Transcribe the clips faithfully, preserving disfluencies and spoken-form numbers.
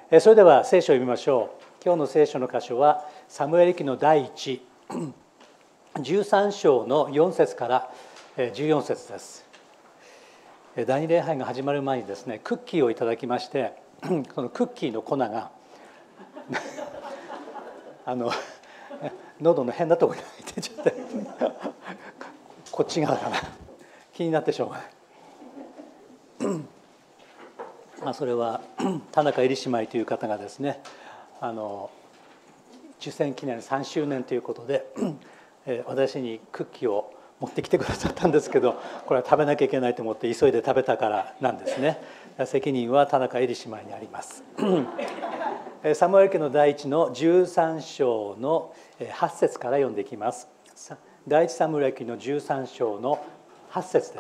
それでは聖書を読みましょう。今日の聖書の箇所はサムエル記の第一じゅうさん章のよん節からじゅうよん節です。第二礼拝が始まる前にですね、クッキーをいただきまして、そのクッキーの粉があの喉の変なところに入ってちゃってこっち側かな、気になってしょうがないまあそれは田中エリ姉妹という方がですね、あの受選記念さんしゅうねんということで私にクッキーを持ってきてくださったんですけど、これは食べなきゃいけないと思って急いで食べたからなんですね。責任は田中エリ姉妹にありますサムエル記の第一のじゅうさん章のはち節から読んでいきます。第一サムエル記のじゅうさん章のはち節です。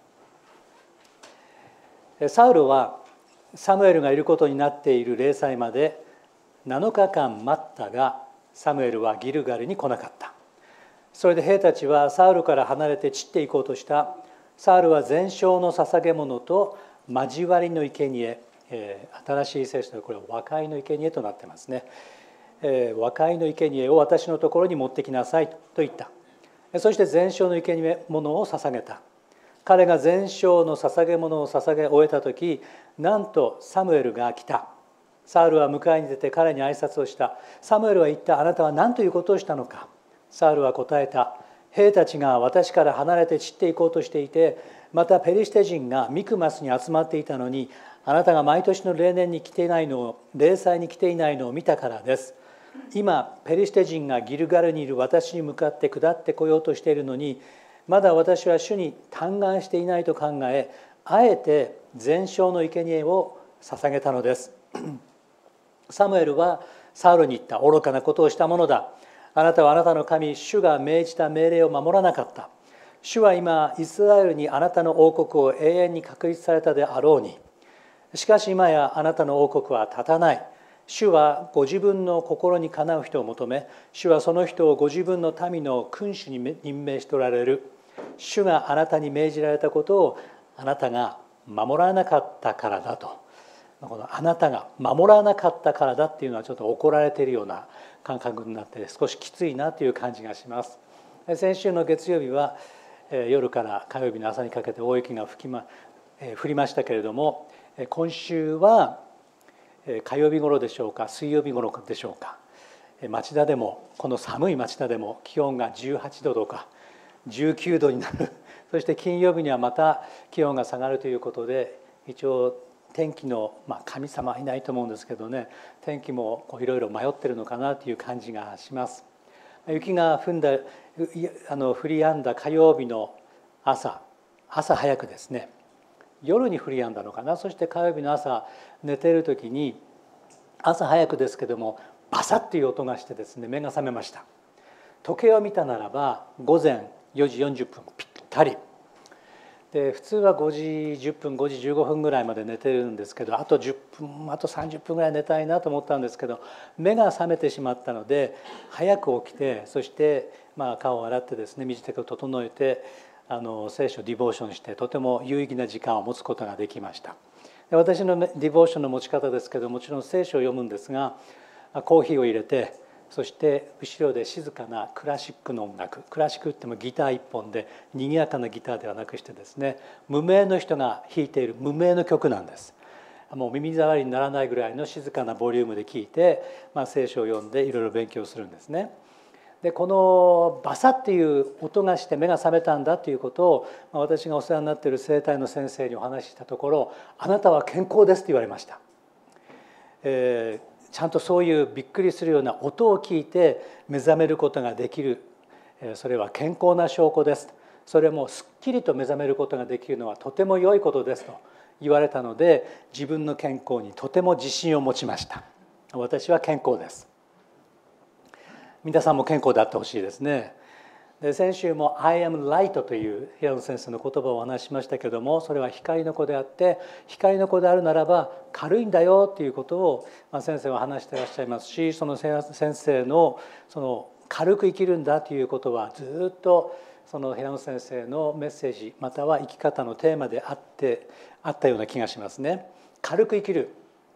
サウルはサムエルがいることになっている例祭までなのかかん待ったが、サムエルはギルガルに来なかった。それで兵たちはサウルから離れて散っていこうとした。サウルは全焼の捧げ物と交わりの生贄、えー、新しい聖書でこれは和解の生贄となってますね、えー、和解の生贄を私のところに持ってきなさいと言った。そして全焼の生贄物を捧げた。彼が全焼の捧げ物を捧げ終えた時、なんとサムエルが来た。サウルは迎えに出て彼に挨拶をした。サムエルは言った。あなたは何ということをしたのか。サウルは答えた。兵たちが私から離れて散っていこうとしていて、またペリシテ人がミクマスに集まっていたのに、あなたが毎年の例年に来ていないのを、例祭に来ていないのを見たからです。今ペリシテ人がギルガルにいる私に向かって下ってこようとしているのに、まだ私は主に嘆願していないと考え、あえて全焼の生贄を捧げたのです。サムエルはサウルに言った。愚かなことをしたものだ。あなたはあなたの神主が命じた命令を守らなかった。主は今イスラエルにあなたの王国を永遠に確立されたであろうに。しかし今やあなたの王国は立たない。主はご自分の心にかなう人を求め、主はその人をご自分の民の君主に任命しておられる。主があなたに命じられたことをあなたが守らなかったからだと。このあなたが守らなかったからだっていうのはちょっと怒られているような感覚になって少しきついなという感じがします。先週の月曜日は夜から火曜日の朝にかけて大雪が吹き、ま、降りましたけれども、今週は火曜日頃でしょうか水曜日頃でしょうか、町田でもこの寒い町田でも気温がじゅうはちどとかじゅうきゅうどになる。そして金曜日にはまた気温が下がるということで、一応天気の、まあ、神様はいないと思うんですけどね、天気もいろいろ迷ってるのかなという感じがします。雪が降んだあの降り止んだ火曜日の朝朝早くですね、夜に降り止んだのかな。そして火曜日の朝寝ている時に朝早くですけどもバサッという音がしてですね、目が覚めました。時計を見たならば午前よじよんじゅっぷんぴったりで、普通はごじじゅっぷんごじじゅうごふんぐらいまで寝てるんですけど、あとじゅっぷんあとさんじゅっぷんぐらい寝たいなと思ったんですけど、目が覚めてしまったので早く起きて、そしてまあ顔を洗ってですね、身支度を整えてあの聖書ディボーションして、とても有意義な時間を持つことができました。で、私のディボーションの持ち方ですけど、もちろん聖書を読むんですが、コーヒーを入れて、そして後ろで静かなクラシックの音楽、クラシックってもギター一本で賑やかなギターではなくしてですね、無名の人が弾いている無名の曲なんです。もう耳障りにならないぐらいの静かなボリュームで聴いて、まあ、聖書を読んでいろいろ勉強するんですね。でこのバサッていう音がして目が覚めたんだということを、まあ、私がお世話になっている生体の先生にお話ししたところ、あなたは健康ですと言われました。えーちゃんとそういうびっくりするような音を聞いて目覚めることができる、それは健康な証拠です。それもすっきりと目覚めることができるのはとても良いことですと言われたので、自分の健康にとても自信を持ちました。私は健康です。皆さんも健康であってほしいですね。で先週も I am light という平野先生の言葉をお話ししましたけども、それは光の子であって、光の子であるならば軽いんだよということを、まあ、先生は話していらっしゃいますし、その先生のその軽く生きるんだということはずっとその平野先生のメッセージまたは生き方のテーマであってあったような気がしますね。軽く生きる、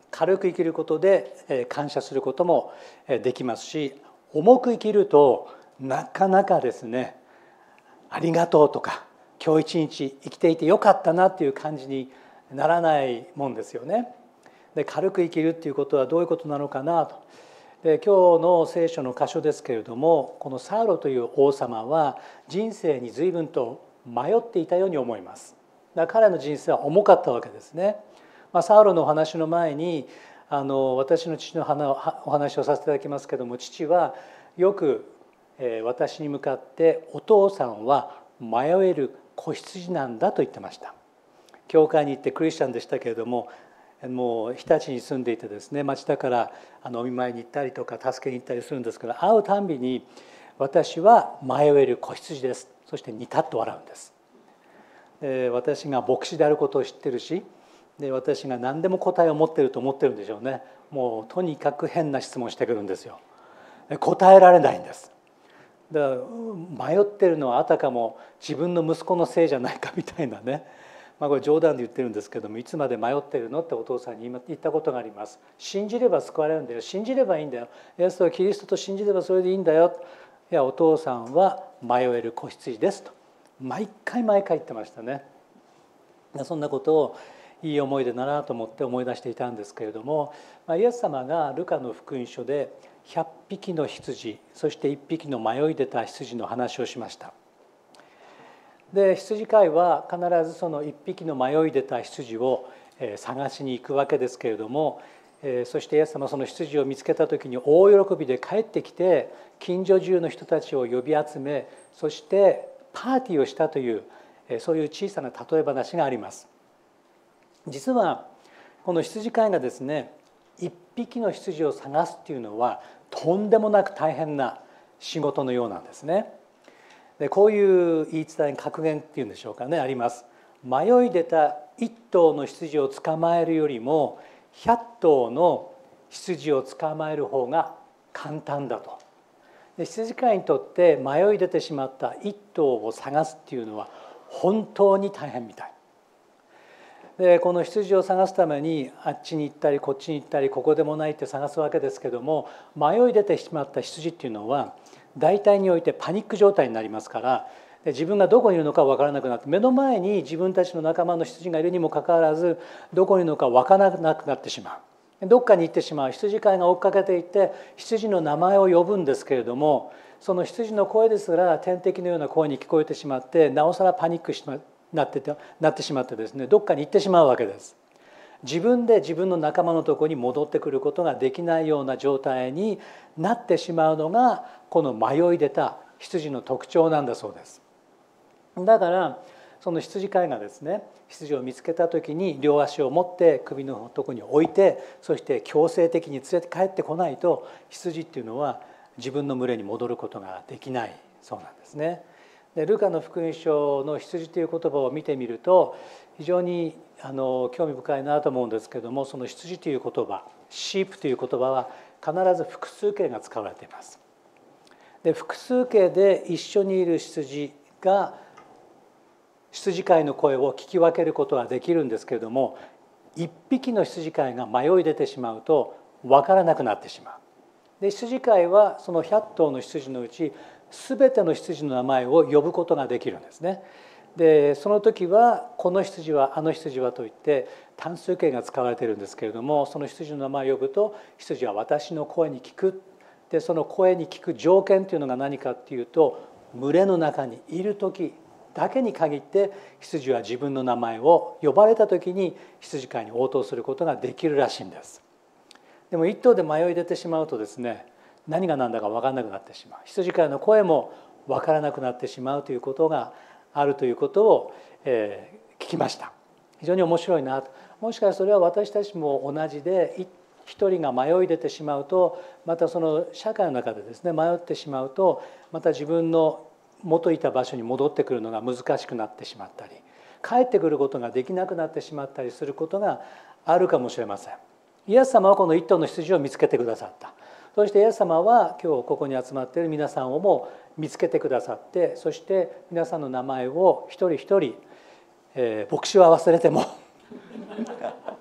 軽く生きることで感謝することもできますし、重く生きるとなかなかですね、ありがとうとか今日一日生きていてよかったなっていう感じにならないもんですよね。で、軽く生きるっていうことはどういうことなのかなと。で、今日の聖書の箇所ですけれども、このサウロという王様は人生に随分と迷っていたように思います。だから彼の人生は重かったわけですね。まあ、サウロのお話の前にあの私の父のお話をさせていただきますけれども、父はよく私に向かってお父さんは迷える子羊なんだと言ってました。教会に行ってクリスチャンでしたけれども、もう日立に住んでいてですね、町田からお見舞いに行ったりとか助けに行ったりするんですけど、会うたんびに私は迷える子羊です、そしてニタッと笑うんです。で、私が牧師であることを知ってるし、で私が何でも答えを持ってると思ってるんでしょうね。もうとにかく変な質問してくるんですよ。答えられないんです。だから迷ってるのはあたかも自分の息子のせいじゃないかみたいなね、まあ、これ冗談で言ってるんですけども、いつまで迷ってるのってお父さんに言ったことがあります。信じれば救われるんだよ、信じればいいんだよ、イエスはキリストと信じればそれでいいんだよ。いや、お父さんは迷える子羊ですと毎回毎回言ってましたね。そんなことをいい思い出だなと思って思い出していたんですけれども、イエス様がルカの福音書でひゃっぴきの羊、そしていっぴきの迷い出た羊の話をしました。で、羊飼いは必ずそのいっぴきの迷い出た羊を探しに行くわけですけれども、そしてイエス様はその羊を見つけた時に大喜びで帰ってきて近所中の人たちを呼び集め、そしてパーティーをしたという、そういう小さな例え話があります。実はこの羊飼いがですね、一匹の羊を探すっていうのはとんでもなく大変な仕事のようなんですね。で、こういう言い伝え、格言っていうんでしょうかね、あります。迷い出た一頭の羊を捕まえるよりも百頭の羊を捕まえる方が簡単だと。で、羊飼いにとって迷い出てしまった一頭を探すっていうのは本当に大変みたい。で、この羊を探すためにあっちに行ったりこっちに行ったりここでもないって探すわけですけども、迷い出てしまった羊っていうのは大体においてパニック状態になりますから、自分がどこにいるのか分からなくなって、目の前に自分たちの仲間の羊がいるにもかかわらずどこにいるのか分からなくなってしまう。どっかに行ってしまう。羊飼いが追っかけていって羊の名前を呼ぶんですけれども、その羊の声ですら天敵のような声に聞こえてしまって、なおさらパニックしてなっててなってしまってですね、どっかに行ってしまうわけです。自分で自分の仲間のところに戻ってくることができないような状態になってしまうのがこの迷い出た羊の特徴なんだそうです。だからその羊飼いがですね、羊を見つけた時に両足を持って首のところに置いて、そして強制的に連れて帰ってこないと羊っていうのは自分の群れに戻ることができないそうなんですね。で、ルカの福音書の羊という言葉を見てみると非常にあの興味深いなと思うんですけども、その羊という言葉、シープという言葉は必ず複数形が使われています。で、複数形で一緒にいる羊が羊飼いの声を聞き分けることはできるんですけれども、一匹の羊飼いが迷い出てしまうと分からなくなってしまう。で、羊飼いはその百頭の羊のうち全ての羊の名前を呼ぶことができるんですね。で、その時はこの羊はあの羊はといって単数形が使われているんですけれども、その羊の名前を呼ぶと羊は私の声に聞く。で、その声に聞く条件というのが何かっていうと、群れの中にいる時だけに限って羊は自分の名前を呼ばれた時に羊飼いに応答することができるらしいんです。でも一頭で迷い出てしまうとですね、何が何だか分からなくなってしまう。羊飼いの声も分からなくなってしまうということがあるということを、えー、聞きました。非常に面白いなと。もしかしたらそれは私たちも同じで、一人が迷い出てしまうと、またその社会の中でですね迷ってしまうと、また自分の元いた場所に戻ってくるのが難しくなってしまったり、帰ってくることができなくなってしまったりすることがあるかもしれません。イエス様はこの一頭の羊を見つけてくださった。そしてイエス様は今日ここに集まっている皆さんをも見つけてくださって、そして皆さんの名前を一人一人、えー、牧師は忘れても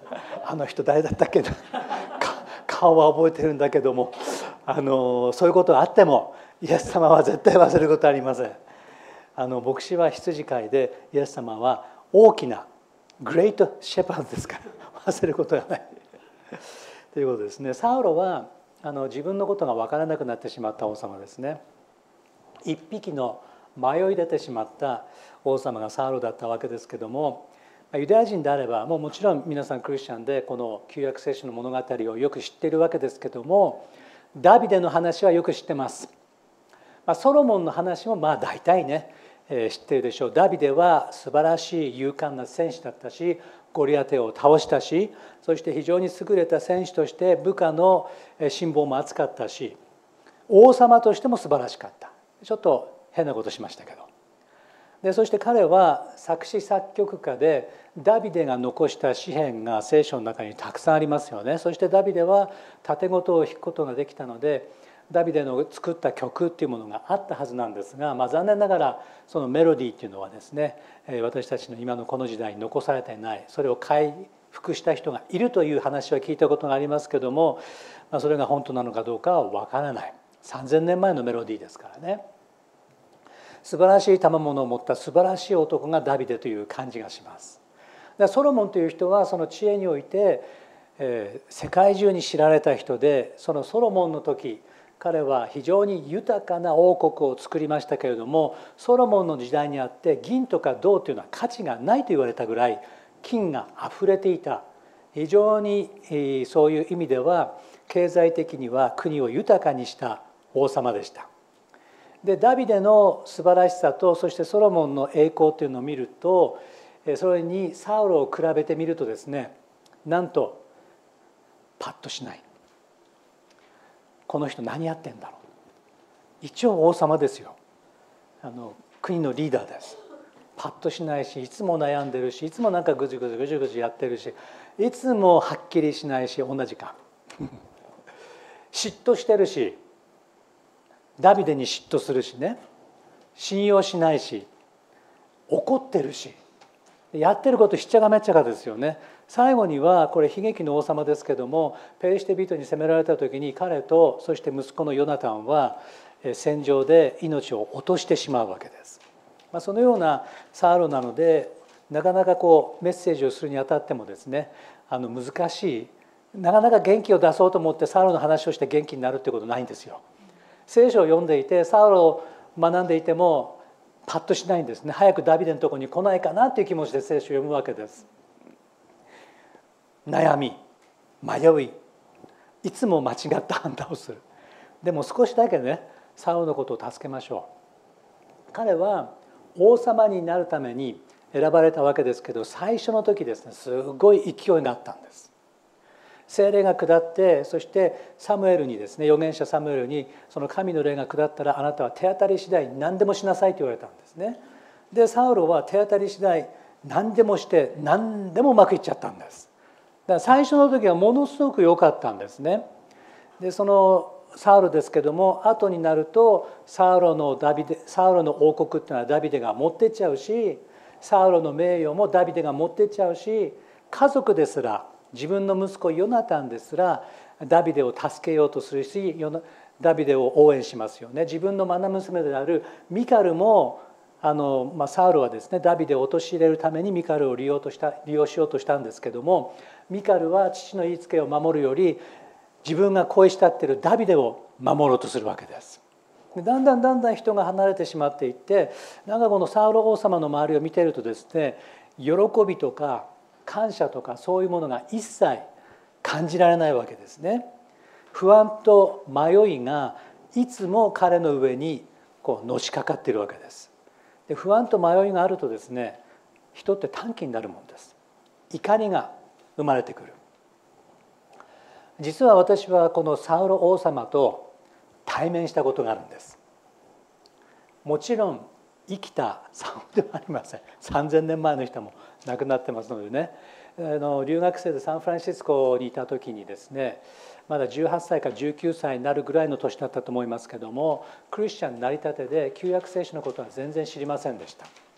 あの人誰だったっけな顔は覚えてるんだけども、あのそういうことがあってもイエス様は絶対忘れることはありません。あの牧師は羊飼いで、イエス様は大きなグレートシェパードですから忘れることがないということですね。サウロはあの自分のことが分からなくなってしまった王様ですね。一匹の迷い出てしまった王様がサウロだったわけですけども、ユダヤ人であればもうもちろん皆さんクリスチャンでこの旧約聖書の物語をよく知っているわけですけども、ダビデの話はよく知ってます。まあ、ソロモンの話もまあ大体ね、えー、知っているでしょう。ダビデは素晴らしい勇敢な戦士だったし、ゴリアテを倒したし、そして非常に優れた戦士として部下の信望も厚かったし、王様としても素晴らしかった。ちょっと変なことしましたけど。でそして彼は作詞作曲家で、ダビデが残した詩篇が聖書の中にたくさんありますよね。そしてダビデは盾事を弾くことができたので、ダビデの作った曲っていうものがあったはずなんですが、まあ、残念ながらそのメロディーっていうのはですね、私たちの今のこの時代に残されていない。それを回復した人がいるという話は聞いたことがありますけども、まあ、それが本当なのかどうかは分からない。さんぜんねんまえのメロディーですからね。素晴らしい賜物を持った素晴らしい男がダビデという感じがします。でソロモンという人はその知恵において、えー、世界中に知られた人で、そのソロモンの時彼は非常に豊かな王国を作りましたけれども、ソロモンの時代にあって銀とか銅というのは価値がないと言われたぐらい金があふれていた。非常にそういう意味では経済的には国を豊かにした王様でした。でダビデの素晴らしさと、そしてソロモンの栄光というのを見ると、それにサウロを比べてみるとですね、なんとパッとしない。この人何やってんだろう。一応王様ですよ。あの国のリーダーです。パッとしないし、いつも悩んでるし、いつもなんかぐじぐじぐじぐじやってるし、いつもはっきりしないし、同じか嫉妬してるし、ダビデに嫉妬するしね、信用しないし、怒ってるし、やってることひっちゃかめっちゃかですよね。最後にはこれ悲劇の王様ですけども、ペリシテ人に攻められた時に彼とそして息子のヨナタンは戦場で命を落としてしまうわけです。まあ、そのようなサウロなので、なかなかこうメッセージをするにあたってもですね、あの難しい、なかなか元気を出そうと思ってサウロの話をして元気になるってことないんですよ。聖書を読んでいてサウロを学んでいてもパッとしないんですね。早くダビデのところに来ないかなという気持ちで聖書を読むわけです。悩み、迷い、いつも間違った判断をする。でも少しだけね、サウロのことを助けましょう。彼は王様になるために選ばれたわけですけど、最初の時ですね、すごい勢いがあったんです。聖霊が下って、そしてサムエルにですね、預言者サムエルにその神の霊が下ったらあなたは手当たり次第何でもしなさいと言われたんですね。でサウロは手当たり次第何でもして何でもうまくいっちゃったんです。だから最初の時はものすごく良かったんですね。でそのサウロですけども、後になるとサウロのダビデサウロの王国っていうのはダビデが持ってっちゃうし、サウロの名誉もダビデが持ってっちゃうし、家族ですら、自分の息子ヨナタンですらダビデを助けようとするし、ダビデを応援しますよね。自分の愛娘であるミカルもあの、まあ、サウロはですね、ダビデを陥れるためにミカルを利用とした利用しようとしたんですけども、ミカルは父の言いつけを守るより自分が恋したっているダビデを守ろうとするわけです。だんだんだんだん人が離れてしまっていって、なんかこのサウロ王様の周りを見ているとですね、喜びとか感謝とかそういうものが一切感じられないわけですね。不安と迷いがいつも彼の上にこうのしかかっているわけです。で不安と迷いがあるとですね、人って短気になるものです。怒りが生まれてくる。実は私はこのサウロ王様と対面したことがあるんです。もちろん生きたサウロではありません。さんぜんねんまえの人も亡くなってますのでね。あの留学生でサンフランシスコにいた時にですね、まだじゅうはっさいからじゅうきゅうさいになるぐらいの年だったと思いますけども、クリスチャンになりたてで旧約聖書のことは全然知りませんでした。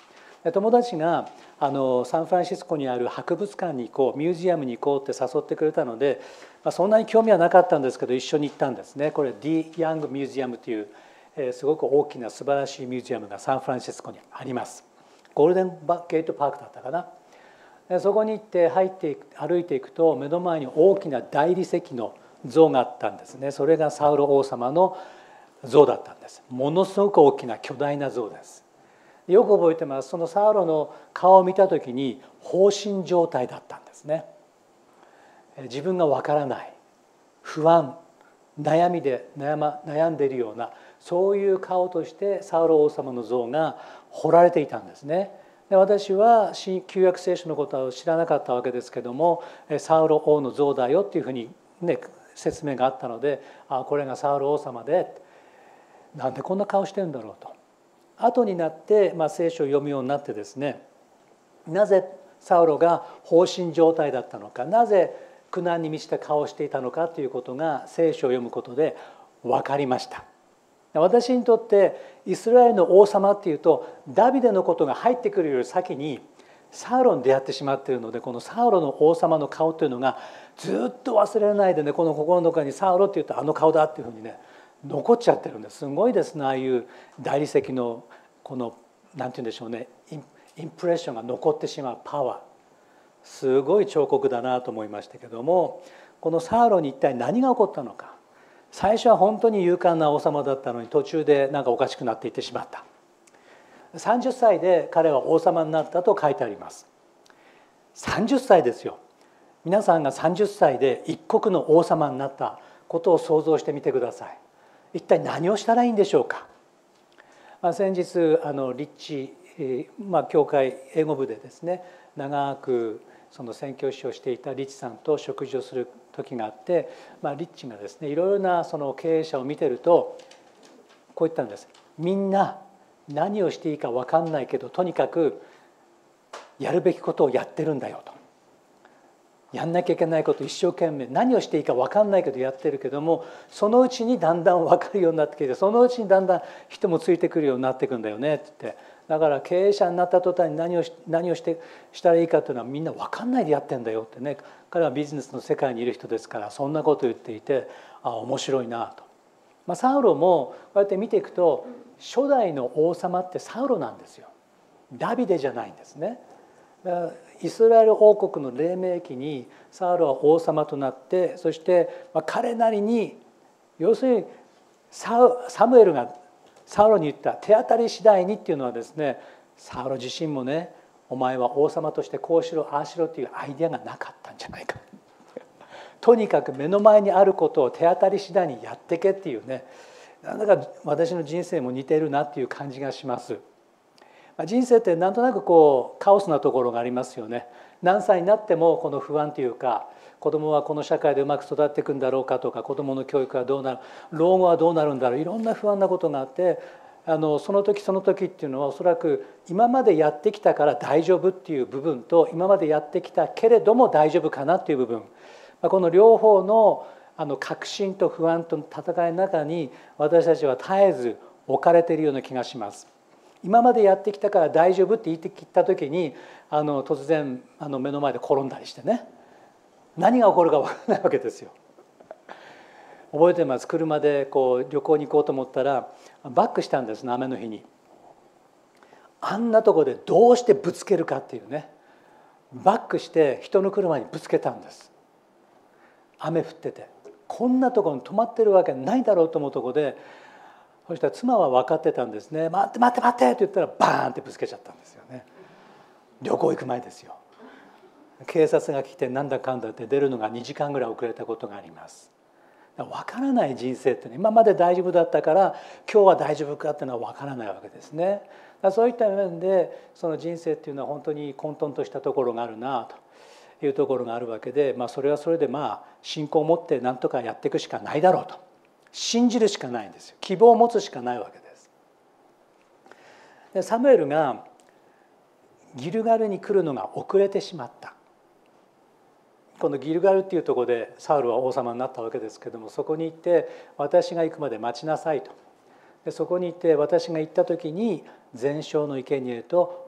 友達があのサンフランシスコにある博物館に行こう、ミュージアムに行こうって誘ってくれたので、まあ、そんなに興味はなかったんですけど一緒に行ったんですね。これ The Young Museum という、えー、すごく大きな素晴らしいミュージアムがサンフランシスコにあります。ゴールデンゲートパークだったかな。でそこに行って入っていく歩いていくと目の前に大きな大理石の像があったんですね。それがサウロ王様の像だったんです。ものすごく大きな巨大な像です。よく覚えてます。そのサウロの顔を見た時に放心状態だったんですね。自分がわからない、不安、悩みで悩ま悩んでいるようなそういう顔としてサウロ王様の像が彫られていたんですね。で私は旧約聖書のことは知らなかったわけですけども、サウロ王の像だよっていうふうに、ね、説明があったので、あこれがサウロ王様で、なんでこんな顔してるんだろうと。後になって、まあ、聖書を読むようになってですね、なぜサウロが放心状態だったのか、なぜ苦難に満ちた顔をしていたのかということが聖書を読むことで分かりました。私にとってイスラエルの王様っていうとダビデのことが入ってくるより先にサウロに出会ってしまっているので、このサウロの王様の顔というのがずっと忘れられないでね、この心の中にサウロっていうとあの顔だっていうふうにね残っちゃってるんです。すごいですね。ああいう大理石のこのなんて言うんでしょうね、インプレッションが残ってしまうパワー、すごい彫刻だなと思いましたけども、このサウロに一体何が起こったのか。最初は本当に勇敢な王様だったのに途中でなんかおかしくなっていってしまった。さんじゅっさいで彼は王様になったと書いてあります。さんじゅっさいですよ。皆さんがさんじゅっさいで一国の王様になったことを想像してみてください。一体何をしたらいいんでしょうか。まあ、先日あのリッチ、まあ、教会英語部でですね長くその宣教師をしていたリッチさんと食事をする時があって、まあ、リッチがですねいろいろなその経営者を見てるとこう言ったんです。みんな何をしていいか分かんないけどとにかくやるべきことをやってるんだよと。やんなきゃいけないこと一生懸命何をしていいか分かんないけどやってるけども、そのうちにだんだん分かるようになってきて、そのうちにだんだん人もついてくるようになっていくんだよねって言って、だから経営者になった途端に何をし何をしてしたらいいかというのはみんな分かんないでやってんだよってね。彼はビジネスの世界にいる人ですからそんなことを言っていて、あ面白いなと。まあ、サウロもこうやって見ていくと初代の王様ってサウロなんですよ。ダビデじゃないんですね。イスラエル王国の黎明期にサウロは王様となって、そして彼なりに要するにサムエルがサウロに言った手当たり次第にっていうのはですね、サウロ自身もねお前は王様としてこうしろああしろっていうアイデアがなかったんじゃないかとにかく目の前にあることを手当たり次第にやってけっていうね、なんだか私の人生も似てるなっていう感じがします。人生ってなんとなくこうカオスなところがありますよね。何歳になってもこの不安というか、子供はこの社会でうまく育っていくんだろうかとか、子供の教育はどうなる、老後はどうなるんだろう、いろんな不安なことがあって、あのその時その時っていうのはおそらく今までやってきたから大丈夫っていう部分と、今までやってきたけれども大丈夫かなっていう部分、この両方のあの確信と不安との戦いの中に私たちは絶えず置かれているような気がします。今までやってきたから大丈夫って言ってきた時にあの突然あの目の前で転んだりしてね、何が起こるか分からないわけですよ。覚えてます。車でこう旅行に行こうと思ったらバックしたんですね、雨の日に。あんなとこでどうしてぶつけるかっていうね、バックして人の車にぶつけたんです。雨降っててこんなところに止まってるわけないだろうと思うところで、そしたら妻は分かってたんですね。待って待って待ってって言ったらバーンってぶつけちゃったんですよね。旅行行く前ですよ。警察が来てなんだかんだって出るのがにじかんぐらい遅れたことがあります。分からない人生ってね、今まで大丈夫だったから今日は大丈夫かっていうのは分からないわけですね。そういった面でその人生っていうのは本当に混沌としたところがあるなというところがあるわけで、まあ、それはそれでまあ信仰を持って何とかやっていくしかないだろうと信じるしかないんですよ。希望を持つしかないわけです。でサムエルがギルガルに来るのが遅れてしまった。このギルガルっていうところでサウルは王様になったわけですけども、そこに行って私が行くまで待ちなさいと。でそこに行って私が行った時に全焼の生贄と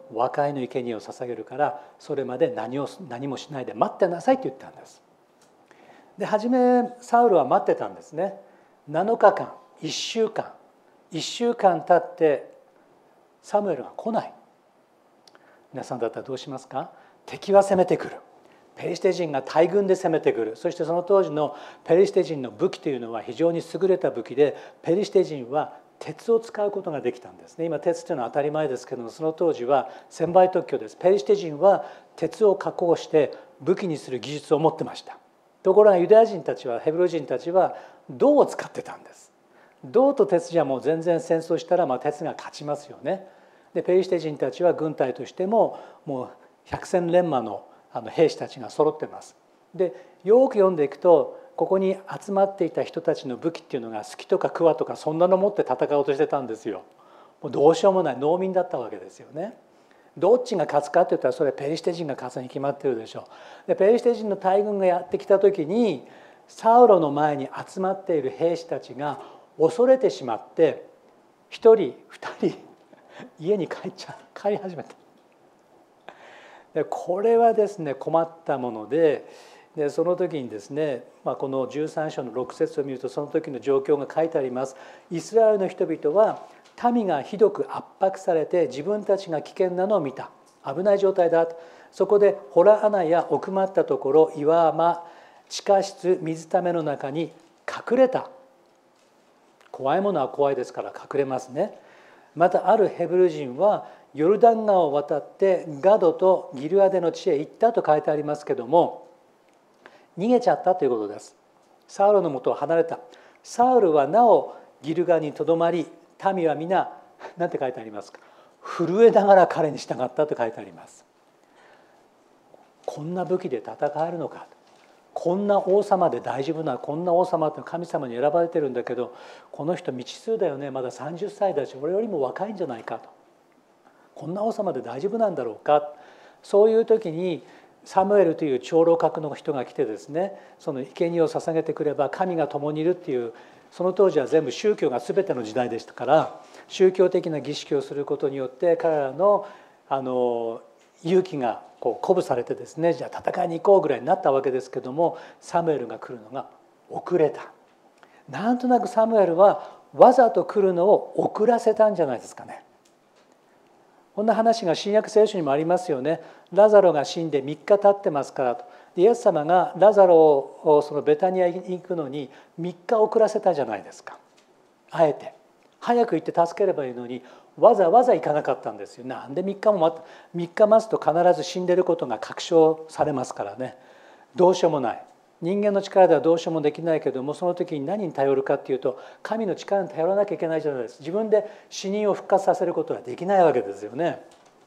和解の生贄を捧げるからそれまで何を何もしないで待ってなさいと言ったんです。で初めサウルは待ってたんですね。なのかかん、いっしゅうかん、いっしゅうかん経ってサムエルが来ない。皆さんだったらどうしますか？敵は攻めてくる。ペリシテ人が大軍で攻めてくる。そしてその当時のペリシテ人の武器というのは非常に優れた武器で、ペリシテ人は鉄を使うことができたんですね。今鉄というのは当たり前ですけども、その当時は専売特許です。ペリシテ人は鉄を加工して武器にする技術を持ってました。ところがユダヤ人たちは、ヘブル人たちは銅を使ってたんです。銅と鉄じゃもう全然戦争したらまあ鉄が勝ちますよね。でペリシテ人たちは軍隊としてももう百戦錬磨のあの兵士たちが揃ってます。でよく読んでいくと、ここに集まっていた人たちの武器っていうのが、鋤とか桑とかそんなの持って戦おうとしてたんですよ。もうどうしようもない農民だったわけですよね。どっちが勝つかって言ったら、それペリシテ人が勝つに決まってるでしょう。でペリシテ人の大軍がやってきた時に、サウロの前に集まっている兵士たちが恐れてしまって、一人二人家に帰っちゃう帰り始めた。でこれはですね困ったもので、でその時にですね、まあ、このじゅうさん章のろく節を見るとその時の状況が書いてあります。イスラエルの人々は民がひどく圧迫されて自分たちが危険なのを見た。危ない状態だと。そこで洞穴や奥まったところ、岩間、地下室、水ための中に隠れた。怖いものは怖いですから隠れますね。またあるヘブル人はヨルダン川を渡ってガドとギルアデの地へ行ったと書いてありますけども、逃げちゃったということです。サウルのもとを離れた。サウルはなおギルガにとどまり、民は皆何て書いてありますか？震えながら彼に従ったと書いてあります。こんな武器で戦えるのか、こんな王様で大丈夫な、こんな王様って神様に選ばれてるんだけど、この人未知数だよね、まださんじゅっさいだし俺よりも若いんじゃないかと、こんな王様で大丈夫なんだろうか。そういう時にサムエルという長老格の人が来てですね、その生贄を捧げてくれば神が共にいるっていう、その当時は全部宗教が全ての時代でしたから、宗教的な儀式をすることによって彼らのあの勇気がこう鼓舞されてですね、じゃあ戦いに行こうぐらいになったわけですけども、サムエルが来るのが遅れた。なんとなくサムエルはわざと来るのを遅らせたんじゃないですかね。こんな話が新約聖書にもありますよね。ラザロが死んでみっか経ってますからと。イエス様がラザロをそのベタニアに行くのにみっか遅らせたじゃないですか。あえて早く行って助ければいいのにわざわざ行かなかったんですよ。なんでみっかも待ってみっか待つと必ず死んでることが確証されますからね。どうしようもない。人間の力ではどうしようもできないけども、その時に何に頼るかっていうと、神の力に頼らなきゃいけないじゃないですか。自分で死人を復活させることはできないわけですよね。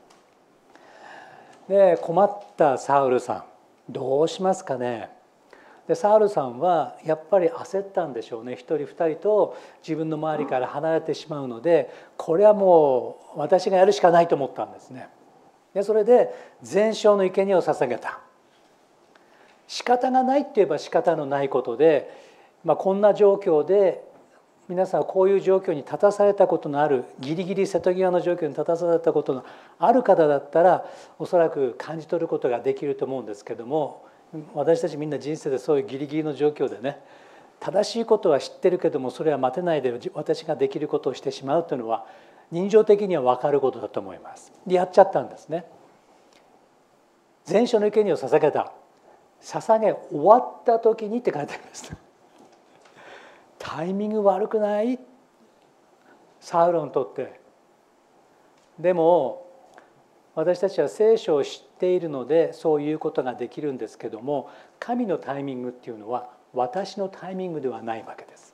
で困ったサウルさんどうしますかね。でサウルさんはやっぱり焦ったんでしょうね。一人二人と自分の周りから離れてしまうので、これはもう私がやるしかないと思ったんですね。でそれで全焼の生贄を捧げた。仕方がないって言えば仕方のないことで、まあ、こんな状況で皆さんはこういう状況に立たされたことのある、ギリギリ瀬戸際の状況に立たされたことのある方だったらおそらく感じ取ることができると思うんですけども、私たちみんな人生でそういうギリギリの状況でね、正しいことは知ってるけどもそれは待てないで私ができることをしてしまうというのは人情的には分かることだと思います。でやっちゃったんですね。全焼の生贄を捧げた。捧げ終わった時にって書いてあります。タイミング悪くない？サウロにとって。でも私たちは聖書を知っているのでそういうことができるんですけども、神のタイミングっていうのは私のタイミングではないわけです。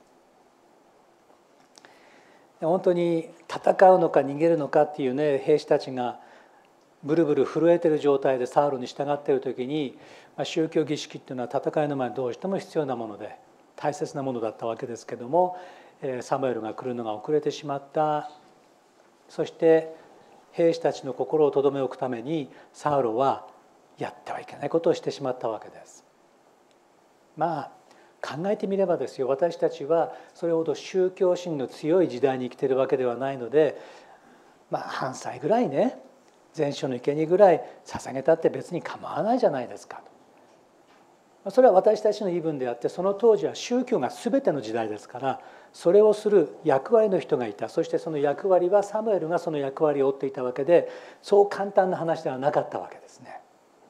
本当に戦うのか逃げるのかっていうね、兵士たちがブルブル震えている状態でサウロに従っている時に、宗教儀式っていうのは戦いの前にどうしても必要なもので大切なものだったわけですけども、サムエルが来るのが遅れてしまった。そして兵士たちの心をとどめ置くためにサウロはやってはいけないことをしてしまったわけです。まあ考えてみればですよ、私たちはそれほど宗教心の強い時代に生きているわけではないので、まあ半歳ぐらいね、 全焼の生贄ぐらい捧げたって別に構わないじゃないですかと。それは私たちの言い分であって、その当時は宗教が全ての時代ですから、それをする役割の人がいた。そしてその役割はサムエルがその役割を負っていたわけで、そう簡単な話ではなかったわけですね。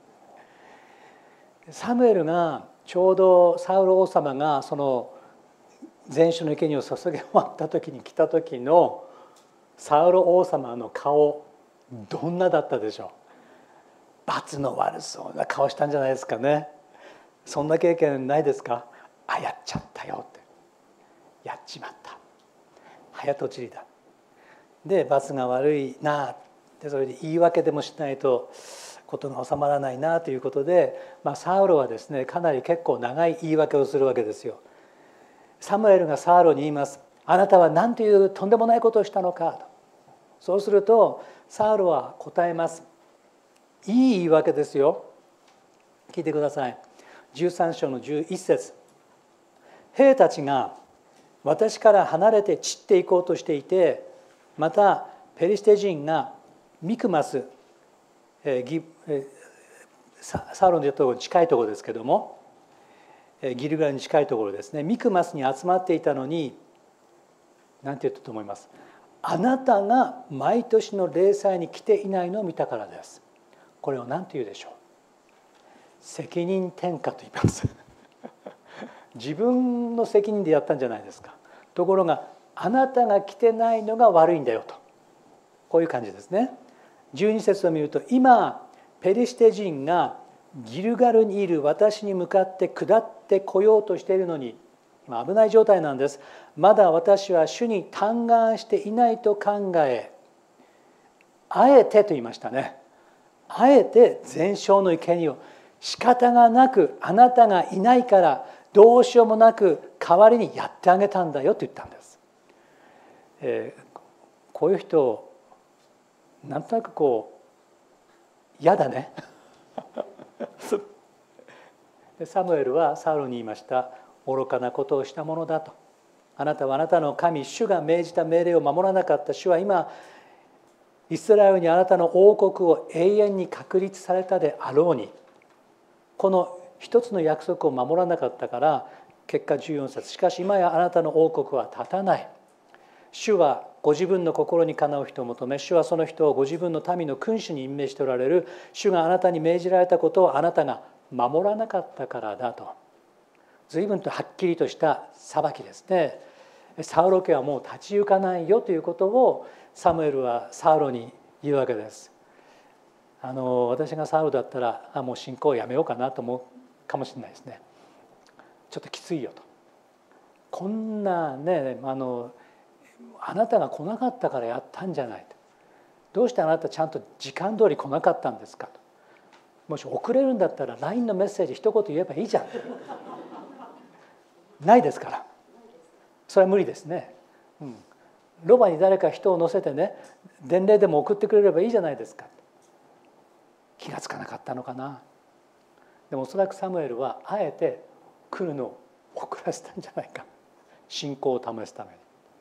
サムエルがちょうどサウル王様がその全焼の生贄を捧げ終わった時に来た時のサウル王様の顔、どんなだったでしょう。罰の悪そうな顔したんじゃないですかね。そんな経験ないですか。あ、やっちゃったよって、やっちまった、早とちりだ、で罰が悪いなで、それで言い訳でもしないとことが収まらないなということで、まあ、サウルはですねかなり結構長い言い訳をするわけですよ。サムエルがサウルに言います。あなたは何というとんでもないことをしたのかと。そうするとサウルは答えます。いい言い訳ですよ。聞いてください。じゅうさん章のじゅういち節。兵たちが私から離れて散っていこうとしていて、またペリシテ人がミクマス、えーギえー、サウルの言ったところに近いところですけども、ギルガルに近いところですね、ミクマスに集まっていたのに、何て言ったと思います。あなたが毎年の例祭に来ていないのを見たからです。これを何て言うでしょう。責任転嫁と言います。自分の責任でやったんじゃないですか。ところがあなたが来てないのが悪いんだよと、こういう感じですね。じゅうに節を見ると、今ペリシテ人がギルガルにいる私に向かって下ってこようとしているのに、今危ない状態なんです。まだ私は主に嘆願していないと考え、あえてと言いましたね。あえて全焼の生贄を仕方がなく、あなたがいないからどうしようもなく代わりにやってあげたんだよと言ったんです。えー、こういう人なんとなくこう嫌だね。サムエルはサウルに言いました。愚かなことをしたものだと。あなたはあなたの神主が命じた命令を守らなかった。主は今イスラエルにあなたの王国を永遠に確立されたであろうに、この一つの約束を守らなかったから、結果じゅうよん節、しかし今やあなたの王国は立たない。主はご自分の心にかなう人を求め、主はその人をご自分の民の君主に任命しておられる。主があなたに命じられたことをあなたが守らなかったからだと。随分とはっきりとした裁きですね。サウロ家はもう立ち行かないよということをサムエルはサウロに言うわけです。あの私がサウロだったら、あもう信仰をやめようかなと思うかもしれないですね。ちょっときついよと。こんなね、あのあなたが来なかったからやったんじゃないと。どうしてあなたちゃんと時間通り来なかったんですかと。もし遅れるんだったら ライン のメッセージ一言言えばいいじゃん。ないですから。それは無理ですね。うん、ロバに誰か人を乗せてね、伝令でも送ってくれればいいじゃないですか。気がつかなかったのかな。でもおそらくサムエルはあえて来るのを遅らせたんじゃないか。信仰を試すために。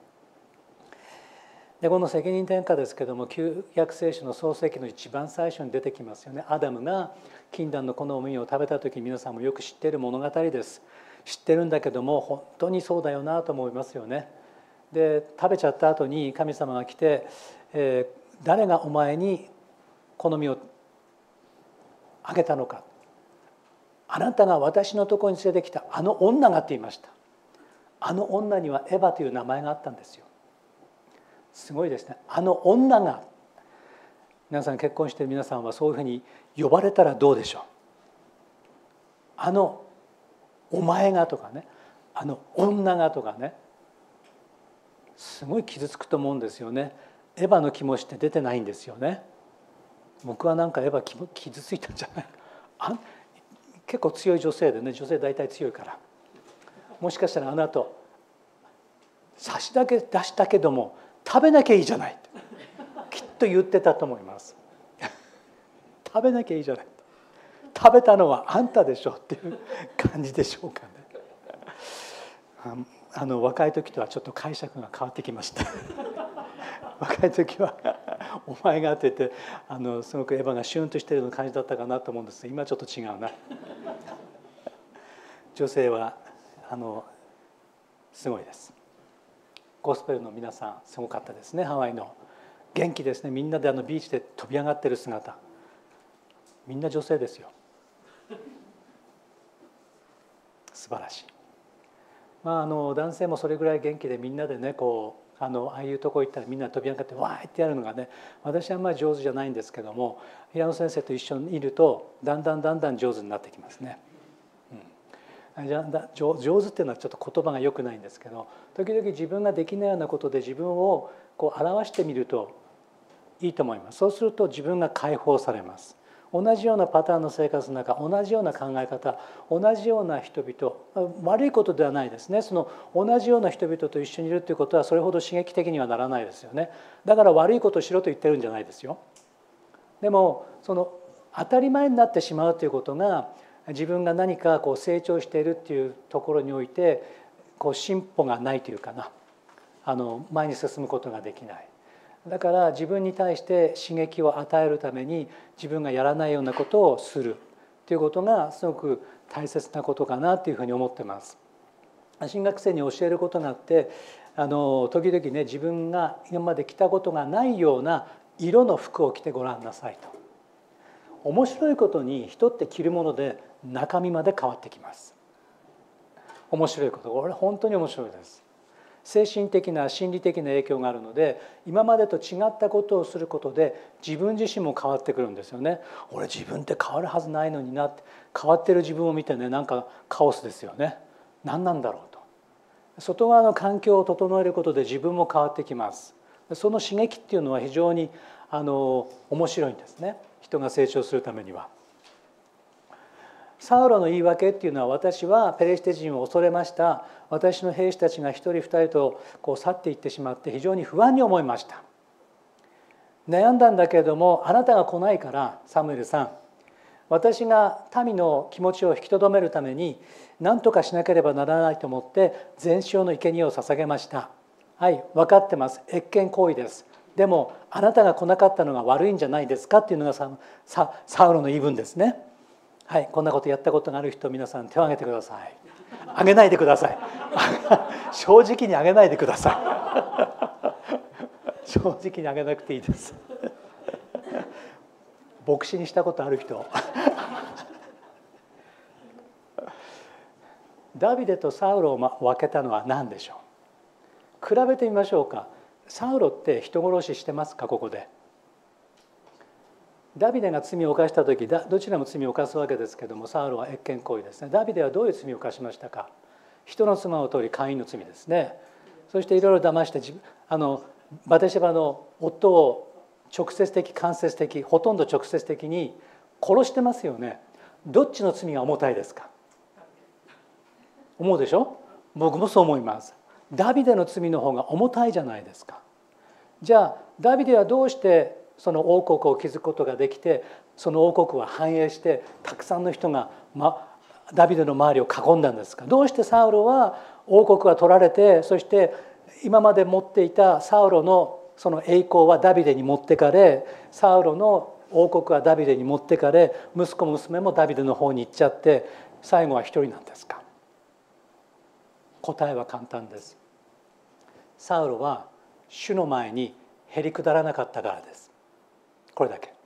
でこの責任転嫁ですけども、旧約聖書の創世記の一番最初に出てきますよね。アダムが禁断のこの実を食べた時、皆さんもよく知っている物語です。知ってるんだけども本当にそうだよなと思いますよね。で食べちゃった後に神様が来て、えー、誰がお前にこの実をあげたのか。あなたが私のところに連れてきたあの女がって言いました。あの女にはエバという名前があったんですよ。すごいですね。あの女が、皆さん結婚している皆さんはそういうふうに呼ばれたらどうでしょう。あのお前がとかね、あの女がとかね、すごい傷つくと思うんですよね。エヴァの気持ちって出てないんですよね。僕はなんかエヴァ傷ついたんじゃないか。あ結構強い女性でね、女性大体強いから、もしかしたらあの後差しだけ出したけども食べなきゃいいじゃないってきっと言ってたと思います。食べなきゃいいじゃない、食べたのはあんたでしょっていう感じでしょうかね。あの若い時とはちょっと解釈が変わってきました。若い時はお前がって言ってあのすごくエヴァがシュンとしているような感じだったかなと思うんですが、今ちょっと違うな。女性はあのすごいです。ゴスペルの皆さんすごかったですね。ハワイの元気ですね。みんなであのビーチで飛び上がってる姿、みんな女性ですよ。素晴らしい。まあ、あの男性もそれぐらい元気でみんなでねこうあのああいうとこ行ったらみんな飛び上がってわーってやるのがね、私はあんまり上手じゃないんですけども、平野先生と一緒にいるとだんだんだんだん上手になってきますね。うん、じゃだ上上手っていうのはちょっと言葉が良くないんですけど、時々自分ができないようなことで自分をこう表してみるといいと思います。そうすると自分が解放されます。同じようなパターンの生活の中、同じような考え方、同じような人々、悪いことではないですね。その同じような人々と一緒にいるということはそれほど刺激的にはならないですよね。だから悪いことをしろと言ってるんじゃないですよ。でもその当たり前になってしまうということが、自分が何かこう成長しているっていうところにおいてこう進歩がないというかな、あの前に進むことができない。だから自分に対して刺激を与えるために自分がやらないようなことをするということがすごく大切なことかなというふうに思ってます。新学生に教えることがあって、あの時々ね自分が今まで着たことがないような色の服を着てごらんなさいと。面白いことに人って着るもので中身まで変わってきます。面白いこと、これ本当に面白いです。精神的な心理的な影響があるので、今までと違ったことをすることで自分自身も変わってくるんですよね。俺自分って変わるはずないのになって、変わってる自分を見てね、なんかカオスですよね。何なんだろうと。外側の環境を整えることで自分も変わってきます。その刺激っていうのは非常にあの面白いんですね。人が成長するためには。サウロの言い訳っていうのは、私はペレシテ人を恐れました。私の兵士たちが一人二人とこう去っていってしまって非常に不安に思いました。悩んだんだけれども、あなたが来ないからサムエルさん、私が民の気持ちを引きとどめるために何とかしなければならないと思って全焼の生贄を捧げました。はい、分かってます。越権行為です。でもあなたが来なかったのが悪いんじゃないですかっていうのがサササウロの言い分ですね。はい、こんなことやったことがある人、皆さん手を挙げてください。挙げないでください。正直に挙げないでください。正直に挙げなくていいです。牧師にしたことある人。ダビデとサウロを分けたのは何でしょう。比べてみましょうか。サウロって人殺ししてますか。ここでダビデが罪を犯した時、どちらも罪を犯すわけですけども、サウロは越権行為ですね。ダビデはどういう罪を犯しましたか。人の妻を通り姦淫の罪ですね。そしていろいろ騙して自分あのバテシェバの夫を直接的間接的ほとんど直接的に殺してますよね。どっちの罪が重たいですか。思うでしょ。僕もそう思います。ダビデの罪の方が重たいじゃないですか。じゃあダビデはどうしてその王国を築くことができて、その王国は繁栄してたくさんの人が、ま、ダビデの周りを囲んだんですか。どうしてサウロは王国は取られて、そして今まで持っていたサウロのその栄光はダビデに持ってかれ、サウロの王国はダビデに持ってかれ、息子娘もダビデの方に行っちゃって最後は一人なんですか。答えは簡単です。サウロは主の前にへりくだらなかったからです。これだけ。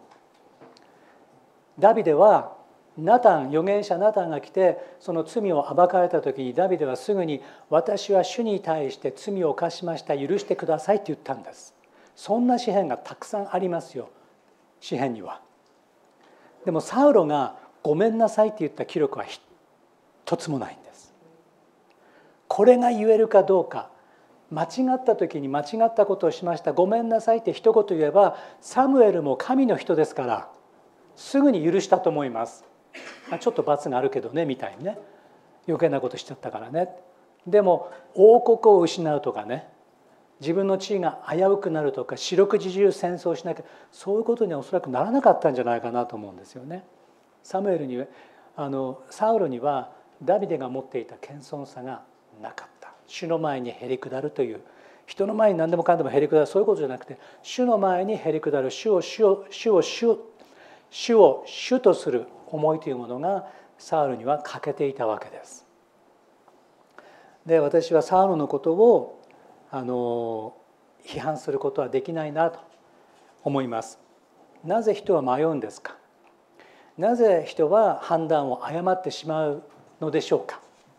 ダビデはナタン預言者ナタンが来てその罪を暴かれた時に、ダビデはすぐに私は主に対して罪を犯しました、許してくださいって言ったんです。そんな詩篇がたくさんありますよ、詩篇には。でもサウロがごめんなさいって言った記録は一つもないんです。これが言えるかどうか、間違った時に間違ったことをしました、ごめんなさいって一言言えば、サムエルも神の人ですからすぐに許したと思います。ちょっと罰があるけどねみたいにね、余計なことしちゃったからね。でも王国を失うとかね、自分の地位が危うくなるとか、四六時中戦争しなきゃ、そういうことにはおそらくならなかったんじゃないかなと思うんですよね。サムエルにあのサウロにはダビデが持っていた謙遜さがなかった。主の前にへりくだるという人の前に何でもかんでもへりくだる、そういうことじゃなくて、主の前にへりくだる、主を主を主を主主を主とする思いというものがサウルには欠けていたわけです。で、私はサウルのことをあの批判することはできないなと思います。なぜ人は迷うんですか。なぜ人は判断を誤ってしまうのでしょうか。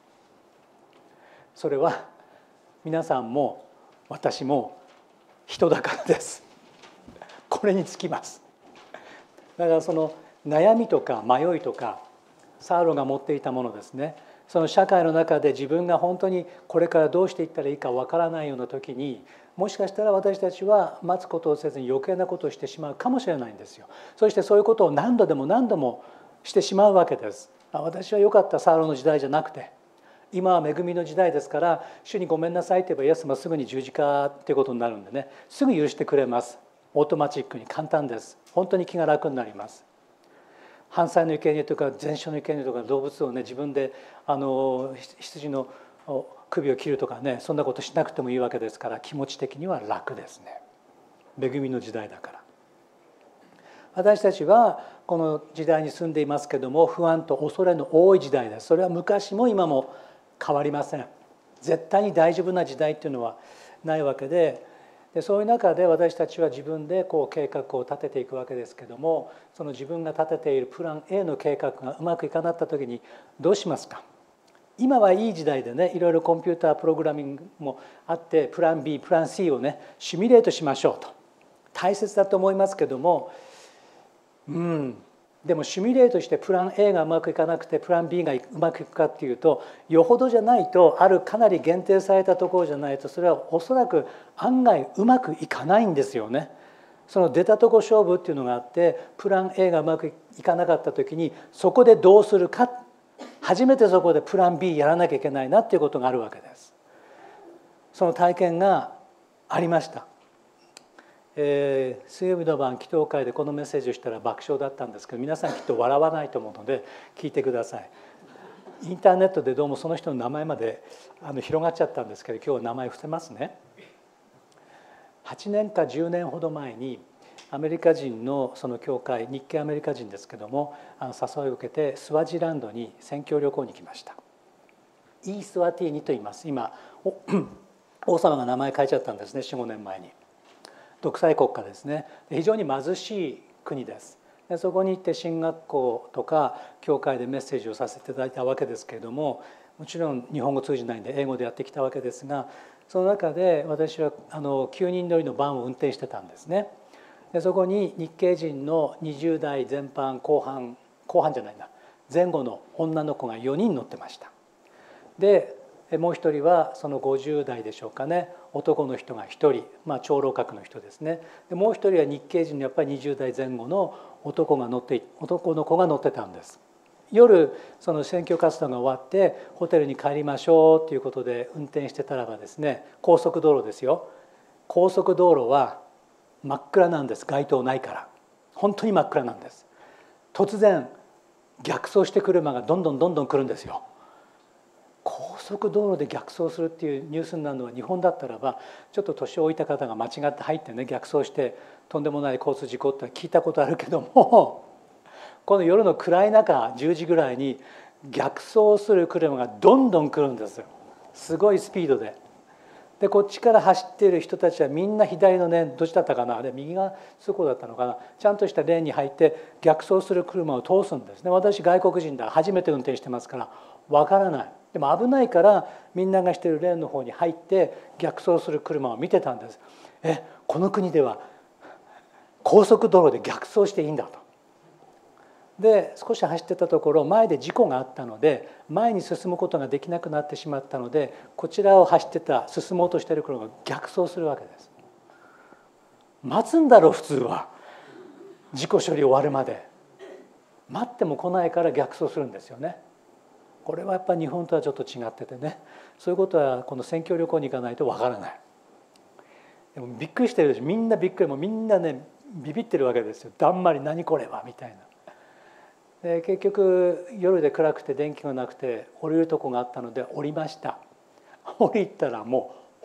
それは皆さんも私も人だからです。これにつきます。だからその悩みとか迷いとかサウルが持っていたものですね、その社会の中で自分が本当にこれからどうしていったらいいかわからないような時に、もしかしたら私たちは待つことをせずに余計なことをしてしまうかもしれないんですよ。そしてそういうことを何度でも何度もしてしまうわけです。私は良かったサウルの時代じゃなくて、今は恵みの時代ですから、主にごめんなさいって言えばイエスもすぐに十字架っていうことになるんでね、すぐ許してくれます。オートマチックに簡単です。本当に気が楽になります。犯罪の生贄とか全焼の生贄とか動物をね、自分であの羊の首を切るとかね、そんなことしなくてもいいわけですから、気持ち的には楽ですね。恵みの時代だから。私たちはこの時代に住んでいますけども、不安と恐れの多い時代です。それは昔も今も変わりません。絶対に大丈夫な時代っていうのはないわけで、でそういう中で私たちは自分でこう計画を立てていくわけですけども、その自分が立てているプラン エー の計画がうまくいかなった時にどうしますか。今はいい時代でね、いろいろコンピュータープログラミングもあって、プラン ビー、プラン シー をねシミュレートしましょうと。大切だと思いますけども、うんでもシミュレートしてプラン エー がうまくいかなくてプラン ビー がうまくいくかっていうと、よほどじゃないと、あるかなり限定されたところじゃないと、それはおそらく案外うまくいかないんですよね。その出たとこ勝負っていうのがあって、プラン エー がうまくいかなかった時にそこでどうするか、初めてそこでプラン ビー やらなきゃいけないなっていうことがあるわけです。その体験がありました。えー、水曜日の晩祈祷会でこのメッセージをしたら爆笑だったんですけど、皆さんきっと笑わないと思うので聞いてください。インターネットでどうもその人の名前まであの広がっちゃったんですけど、今日は名前伏せますね。はちねんかじゅうねんほど前にアメリカ人のその教会、日系アメリカ人ですけども、あの誘いを受けてスワジランドに宣教旅行に来ました。イースワティーニと言います。今王様が名前変えちゃったんですね、よん、ごねんまえに。独裁国家ですね。非常に貧しい国です。でそこに行って進学校とか教会でメッセージをさせていただいたわけですけれども、もちろん日本語通じないんで英語でやってきたわけですが、その中で私はあのきゅうにん乗りのバンを運転してたんですね。でそこに日系人のにじゅう代前半後半後半じゃないな前後の女の子がよにん乗ってました。でもう一人はそのごじゅう代でしょうかね、男の人が一人、まあ、長老閣の人ですね。でもう一人は日系人のやっぱりにじゅう代前後の男が乗って男の子が乗ってたんです。夜その選挙活動が終わってホテルに帰りましょうということで運転してたらばですね、高速道路ですよ。高速道路は真っ暗なんです。街灯ないから。本当に真っ暗なんです。突然逆走してくる車がどんどんどんどん来るんですよ。高速道路で逆走するっていうニュースになるのは、日本だったらばちょっと年老いた方が間違って入ってね逆走してとんでもない交通事故って聞いたことあるけども、この夜の暗い中じゅうじぐらいに逆走する車がどんどん来るんですよ。すごいスピードで。でこっちから走っている人たちはみんな左のね、どっちだったかな、あれ右が通行だったのかな、ちゃんとしたレーンに入って逆走する車を通すんですね。私外国人だ、初めて運転してますからわからない。でも危ないからみんながしているレーンの方に入って逆走する車を見てたんです。え、この国では高速道路で逆走していいんだと。で少し走ってたところ、前で事故があったので前に進むことができなくなってしまったので、こちらを走ってた進もうとしている車が逆走するわけです。待つんだろう普通は、事故処理終わるまで。待っても来ないから逆走するんですよね。これはやっぱり日本とはちょっと違っててね、そういうことはこの選挙旅行に行かないとわからない。でもびっくりしてるでしょ、みんなびっくり、もうみんなねビビってるわけですよ。だんまり何これはみたいな。で結局夜で暗くて電気がなくて降りるとこがあったので降りました。降りたらもう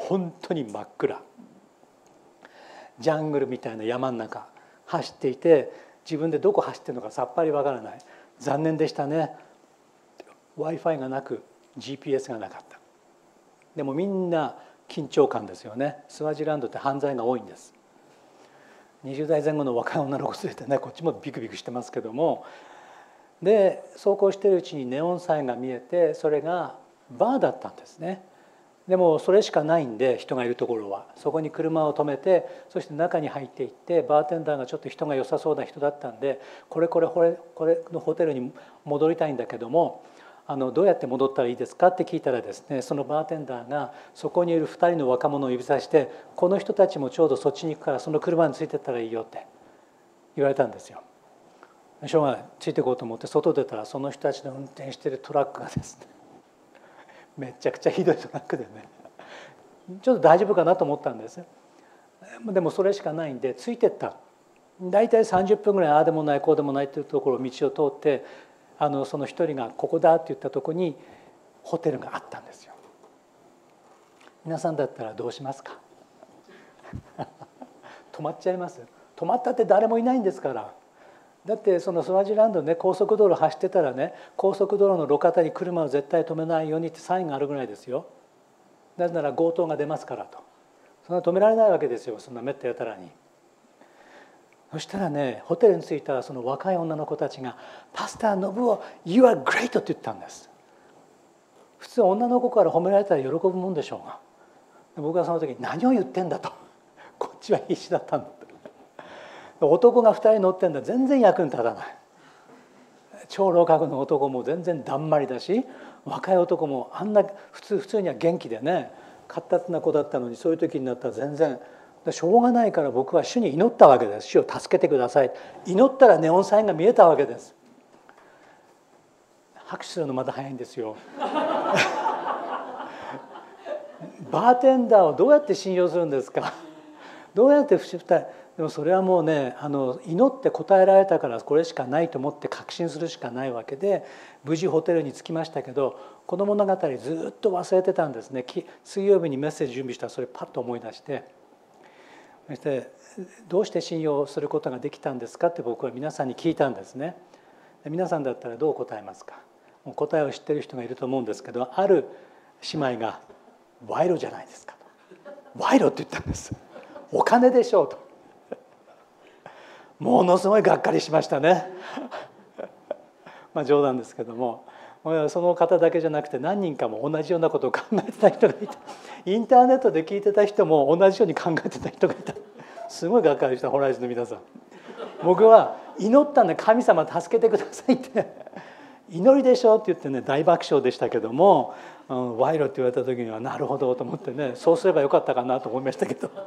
本当に真っ暗、ジャングルみたいな山の中走っていて、自分でどこ走ってるのかさっぱりわからない。残念でしたね。 Wi-Fi がなく ジーピーエス がなかった。でもみんな緊張感ですよね。スワジランドって犯罪が多いんです。にじゅう代前後の若い女の子連れてね、こっちもビクビクしてますけども、で走行しているうちにネオンサインが見えて、それがバーだったんですね。でもそれしかないんで、人がいるところはそこに車を止めて、そして中に入っていって、バーテンダーがちょっと人が良さそうな人だったんで、これこれこれこれのホテルに戻りたいんだけども、あのどうやって戻ったらいいですかって聞いたらですね、そのバーテンダーがそこにいるふたりの若者を指さして、この人たちもちょうどそっちに行くからその車についてったらいいよって言われたんですよ。しょうがない、ついていこうと思って外出たら、その人たちの運転しているトラックがですね、めちゃくちゃひどいトラックでね、ちょっと大丈夫かなと思ったんです。でもそれしかないんでついてった。大体さんじゅっぷんぐらい、ああでもないこうでもないというところを道を通って、あのその一人がここだって言ったところにホテルがあったんですよ。皆さんだったらどうしますか？泊まっちゃいます？泊まったって誰もいないんですから。だってそのスワジランドね、高速道路走ってたらね、高速道路の路肩に車を絶対止めないようにってサインがあるぐらいですよ。なぜなら強盗が出ますからと。そんな止められないわけですよ、そんなめったやたらに。そしたらね、ホテルに着いたらその若い女の子たちが「パスター・ノブオ You are great」って言ったんです。普通女の子から褒められたら喜ぶもんでしょうが、僕はその時に何を言ってんだと、こっちは必死だったんだと。男がふたり乗ってんだ、全然役に立たない。超老角の男も全然だんまりだし、若い男もあんな普通普通には元気でね、活発な子だったのに、そういう時になったら全然しょうがないから、僕は主に祈ったわけです。主を助けてください。祈ったらネオンサインが見えたわけです。拍手するのまだ早いんですよ。バーテンダーをどうやって信用するんですか？どうやって不思議たい。でもそれはもうね、あの祈って答えられたからこれしかないと思って確信するしかないわけで、無事ホテルに着きましたけど、この物語ずっと忘れてたんですね。水曜日にメッセージ準備したらそれパッと思い出して、そしてどうして信用することができたんですかって僕は皆さんに聞いたんですね。皆さんだったらどう答えますか？もう答えを知ってる人がいると思うんですけど、ある姉妹が「賄賂じゃないですか」と「賄賂」って言ったんです。お金でしょうと。ものすごいがっかりしましたね。まあ冗談ですけども、その方だけじゃなくて何人かも同じようなことを考えてた人がいた。インターネットで聞いてた人も同じように考えてた人がいた。すごいがっかりした、ホライズンの皆さん。僕は祈ったんで、神様助けてくださいって祈りでしょって言ってね、大爆笑でしたけども、うん、賄賂って言われた時にはなるほどと思ってね、そうすればよかったかなと思いましたけど。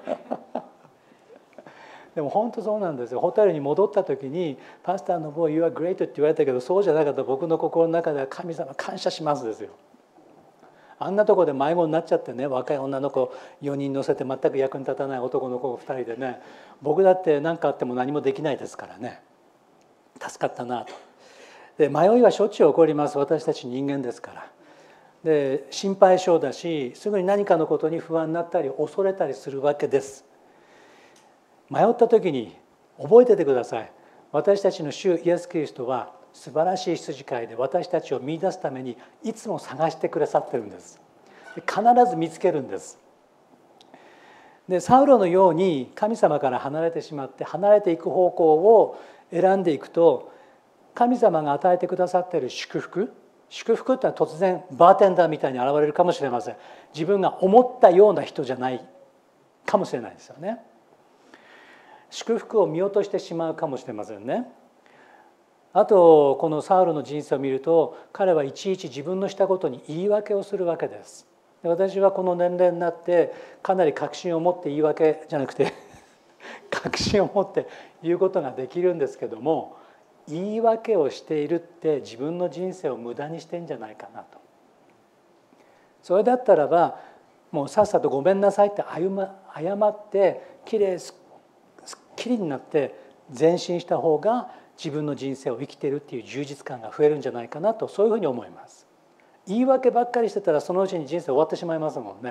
でも本当そうなんですよ。ホテルに戻った時に「パスターのボーイ You are great」って言われたけど、そうじゃなかった僕の心の中では「神様感謝します」ですよ。あんなとこで迷子になっちゃってね、若い女の子よにん乗せて全く役に立たない男の子ふたりでね、僕だって何かあっても何もできないですからね、助かったなと。で迷いはしょっちゅう起こります。私たち人間ですから。で心配性だし、すぐに何かのことに不安になったり恐れたりするわけです。迷った時に覚えててください。私たちの主イエス・キリストは素晴らしい羊飼いで、私たちを見出すためにいつも探してくださってるんです。で必ず見つけるんです。でサウロのように神様から離れてしまって離れていく方向を選んでいくと、神様が与えてくださっている祝福祝福ってのは突然バーテンダーみたいに現れるかもしれません。自分が思ったような人じゃないかもしれないですよね。祝福を見落としてしまうかもしれませんね。あとこのサウルの人生を見ると、彼はいちいち自分のしたことに言い訳をするわけです。で私はこの年齢になってかなり確信を持って言い訳じゃなくて確信を持って言うことができるんですけども、言い訳をしているって自分の人生を無駄にしてんじゃないかなと。それだったらばもうさっさとごめんなさいって謝ってきれいすっきりになって前進した方が自分の人生を生きているっていう充実感が増えるんじゃないかなと、そういうふうに思います。言い訳ばっかりしてたらそのうちに人生終わってしまいますもんね。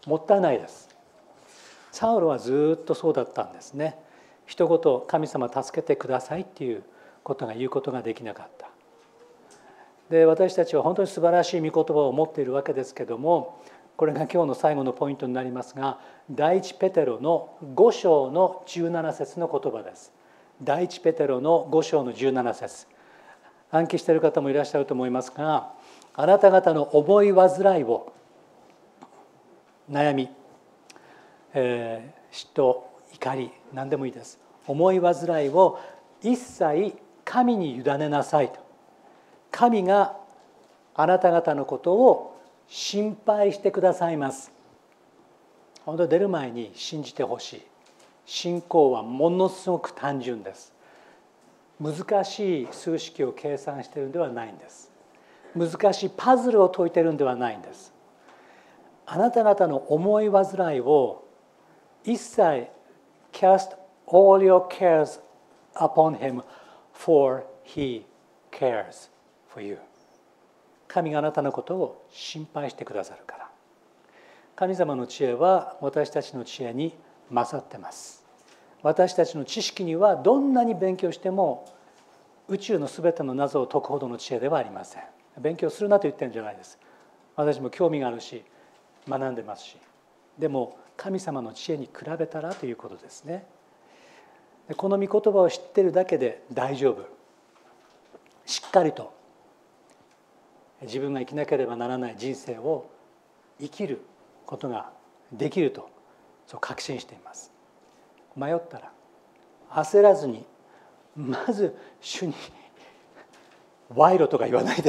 もったいないです。サウロはずっとそうだったんですね。一言神様助けてくださいっていうことが言うことができなかった。で私たちは本当に素晴らしい御言葉を持っているわけですけども、これが今日の最後のポイントになりますが、第一ペテロのご章のじゅうなな節の言葉です。第一ペテロのご章のじゅうなな節、暗記している方もいらっしゃると思いますが、あなた方の思い煩いを、悩み、えー、嫉妬、怒り、何でもいいです。思い煩いを一切神に委ねなさいと。神があなた方のことを心配してくださいます。本当に出る前に信じてほしい。信仰はものすごく単純です。難しい数式を計算しているんではないんです。難しいパズルを解いているんではないんです。あなた方の思い煩いを一切 cast all your cares upon him for he cares for you。 神があなたのことを心配してくださるから。神様の知恵は私たちの知恵に勝ってます。私たちの知識にはどんなに勉強しても宇宙のすべての謎を解くほどの知恵ではありません。勉強するなと言ってるんじゃないです。私も興味があるし学んでますし、でも神様の知恵に比べたらということですね。この御言葉を知っているだけで大丈夫。しっかりと自分が生きなければならない人生を生きることができると、そう確信しています。迷ったら焦らずに、まず主に賄賂とか言わないで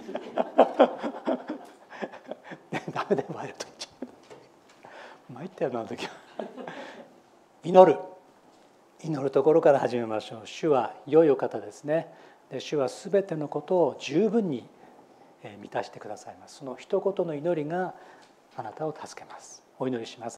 ダメだよ賄賂と言っちゃう。参ったよなあの時は祈る祈るところから始めましょう。主は良いお方ですね。で主はすべてのことを十分に満たしてくださいます。その一言の祈りがあなたを助けます。お祈りします。